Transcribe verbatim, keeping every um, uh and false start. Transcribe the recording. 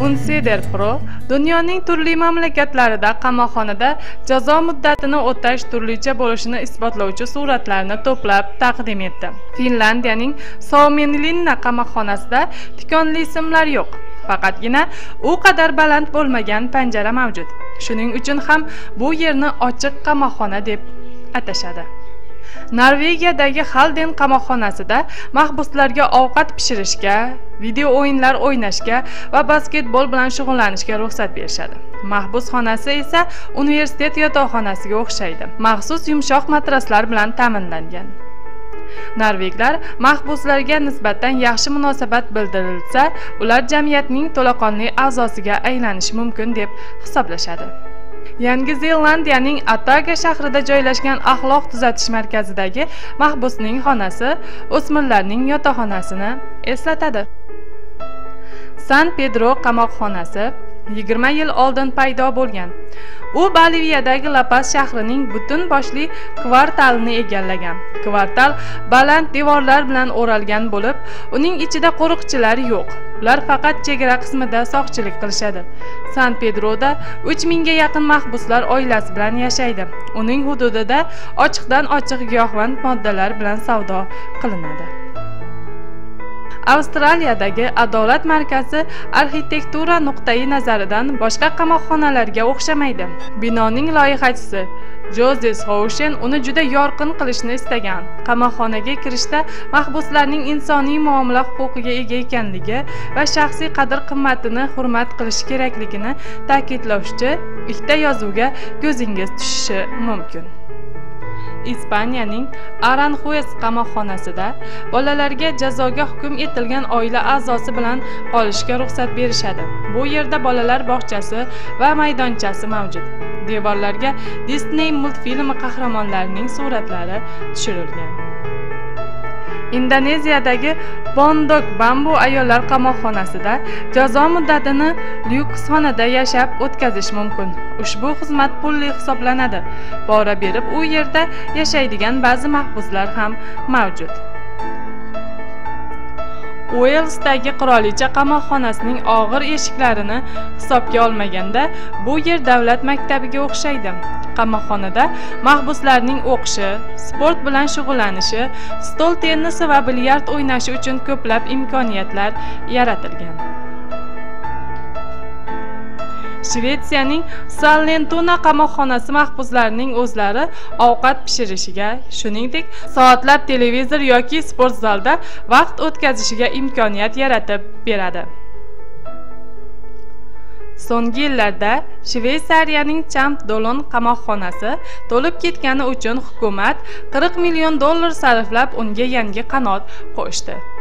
Unseder Pro dunyoning turli mamlakatlarida qamoqxonada jazo muddatini o'tash turlicha bo'lishini isbotlovchi suratlarni to'plab taqdim etdi. Finlandiyaning Suomenlinna qamoqxonasida tikonli simlar yo'q. Faqatgina u qadar baland bo'lmagan panjara mavjud. Shuning uchun ham bu yerni ochiq qamoqxona deb atashadi. Norvegiyadagi Halden qamoqxonasida mahbuslarga ovqat pishirishga, video o'yinlar o'ynashga va basketbol bilan shug'ullanishga ruxsat berishadi. Mahbus xonasi esa universitet yotoqxonasiga o'xshaydi. Maxsus yumshoq matraslar bilan ta'minlangan. Norveglar mahbuslarga nisbatan yaxshi munosabat bildirilsa, ular jamiyatning to'laqonli a'zosiga aylanishi mumkin deb hisoblashadi. Yangi Zelandiyaning Ataga shahrida joylashgan axloq tuzatish markazidagi mahbusning xonasi o'smirlarning yotoqxonasini eslatadi. San Pedro qamoqxonasi yigirma yil oldin paydo bo'lgan. U Boliviyadagi La Paz shahrining butun boshli kvartalini egallagan. Kvartal baland devorlar bilan o'ralgan bo'lib, uning ichida qo'riqchilar yo'q. Ular faqat chegara qismida soqchilik qilishadi. San Pedroda uch mingga yaqin mahbuslar oilasi bilan yashaydi. Uning hududida ochiqdan ochiq giyohvand moddalar bilan savdo qilinadi. Avstraliyadagi Adolat markazi arxitektura nuqtai nazaridan boshqa qamoqxonalarga o'xshamaydi. Binoning loyihachisi Joseph Houchen uni juda yorqin qilishni istagan. Qamoqxonaga kirishda mahbuslarning insoniy muomala huquqiga ega ekanligi va shaxsiy qadr-qimmatini hurmat qilish kerakligini ta'kidlovchi ikkita yozuvga ko'zingiz tushishi mumkin. Ispaniyaning Aranjuez qamoqxonasida bolalarga jazoga hukm etilgan oila a'zosi bilan qolishga ruxsat berishadi. Bu yerda bolalar bog'chasi va maydonchasi mavjud. Devorlarga Disney multfilmi qahramonlarining suratlari tushirilgan. Indoneziyadagi Bondok Bambu ayollar qamoqxonasida jazo muddatini lyuks xonada yashab o'tkazish mumkin. Ushbu xizmat pulli hisoblanadi. Pora berib u yerda yashaydigan ba'zi mahbuslar ham mavjud. Uelsdagi qirolicha qamoqxonasining og'ir eshiklarini hisobga olmaganda, bu yer davlat maktabiga o'xshaydi. Qamoqxonada mahbuslarning o'qishi, sport bilan shug'ullanishi, stol tennisi va bilyard o'ynashi uchun ko'plab imkoniyatlar yaratilgan. Shvetsiyaning Sollentuna qamoqxonasi mahbuslarning o'zlari ovqat pishirishiga, shuningdek, soatlab televizor yoki sport zalda vaqt o'tkazishiga imkoniyat yaratib beradi. So'nggi yillarda Shveysariyaning Champ-Dolon qamoqxonasi to'lib ketgani uchun hukumat qirq million dollar sarflab unga yangi qanot qo'shdi.